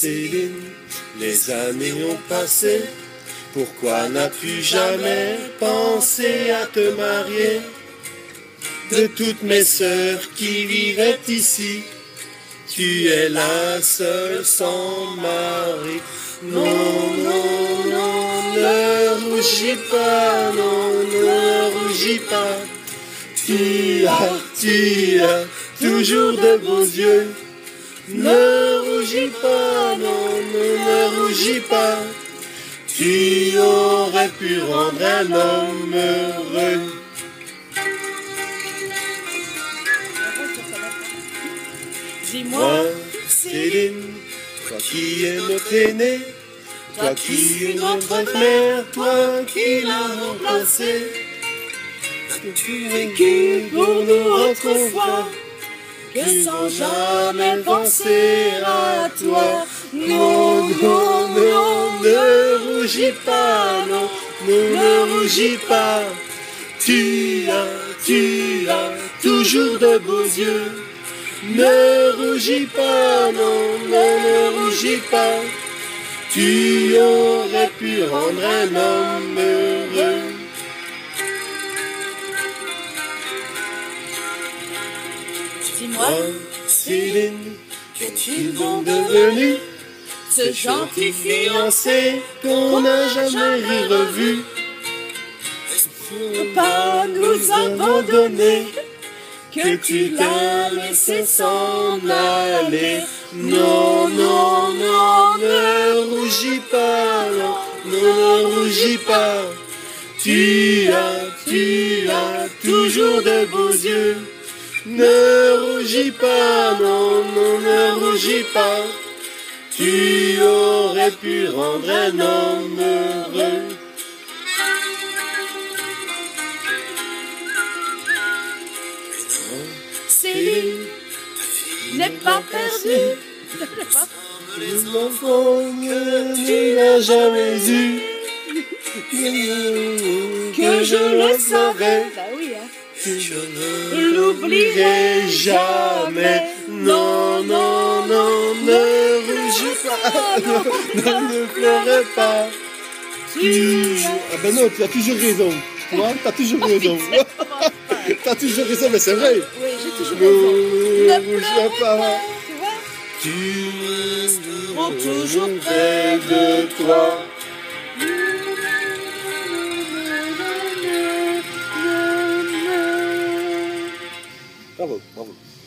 Céline, les années ont passé. Pourquoi n'as-tu jamais pensé à te marier? De toutes mes sœurs qui vivaient ici, tu es la seule sans mari. Non, non, non, ne rougis pas, non, ne rougis pas. Tu as toujours de beaux yeux. Ne rougis pas, non, ne rougis pas. Tu aurais pu rendre un homme heureux. Dis-moi, Céline, toi qui es notre aînée, toi qui es notre mère, toi qui l'as remplacée, tu es vécu pour nous autrefois, que sans jamais penser à toi. Non, non, non, ne rougis pas, non, ne rougis pas. Tu as toujours de beaux yeux. Ne rougis pas, non, ne rougis pas. Tu aurais pu rendre un homme heureux. dis-moi, Céline, qu'est-il donc devenu? Ce gentil fiancé qu'on n'a jamais revu. pas nous Abandonné, que tu l'as laissé s'en aller. Non, non, non, ne rougis pas, non, ne rougis pas. Tu as toujours de beaux yeux. Ne rougis pas, non, non, ne rougis pas. Tu aurais pu rendre un homme heureux. Céline n'est pas perdue. Les enfants que tu n'as jamais eu, que je le savais, Bah oui, hein. je ne l'oublierai jamais. Non, non, non, ne rougis pas, non, ne pleure pas. Ah ben non, tu as toujours raison. Tu vois, tu as toujours raison. Tu as toujours raison, mais c'est vrai. Oui, j'ai toujours raison. Ne Ne rougis pleure pas. pas, tu vois. Tu Seront toujours près de toi. Bravo, bravo.